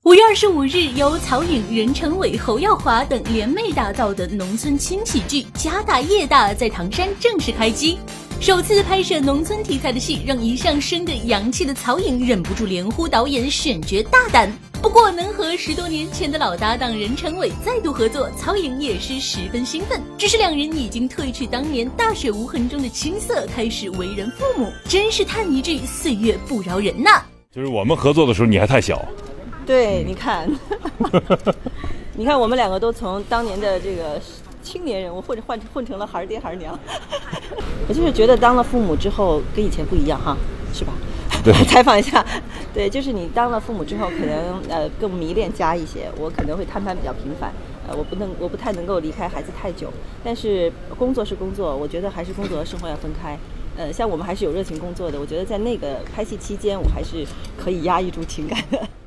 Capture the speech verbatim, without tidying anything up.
五月二十五日，由曹颖、任成伟、侯耀华等联袂打造的农村轻喜剧《家大业大》在唐山正式开机。首次拍摄农村题材的戏，让一向生得洋气的曹颖忍不住连呼导演选角大胆。不过，能和十多年前的老搭档任成伟再度合作，曹颖也是十分兴奋。只是两人已经褪去当年大水无痕中的青涩，开始为人父母，真是叹一句岁月不饶人呐。 就是我们合作的时候，你还太小。 对，你看，你看，我们两个都从当年的这个青年人物混混混成了孩儿爹孩儿娘。我就是觉得当了父母之后跟以前不一样哈，是吧？ 对， 采访一下，对，就是你当了父母之后，可能呃更迷恋家一些。我可能会摊摊比较频繁，呃，我不能，我不太能够离开孩子太久。但是工作是工作，我觉得还是工作和生活要分开。呃，像我们还是有热情工作的，我觉得在那个拍戏期间，我还是可以压抑住情感的。